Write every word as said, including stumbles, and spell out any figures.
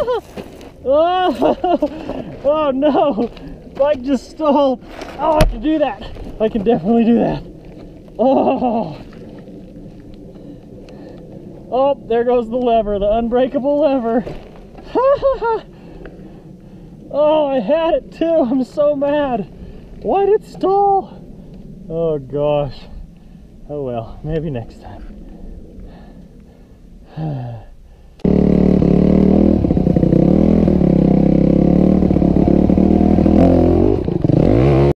Oh, oh no, bike just stalled. Oh, I can do that. I can definitely do that. Oh, oh, there goes the lever, the unbreakable lever. Oh, I had it too. I'm so mad. Why did it stall? Oh gosh. Oh well, maybe next time.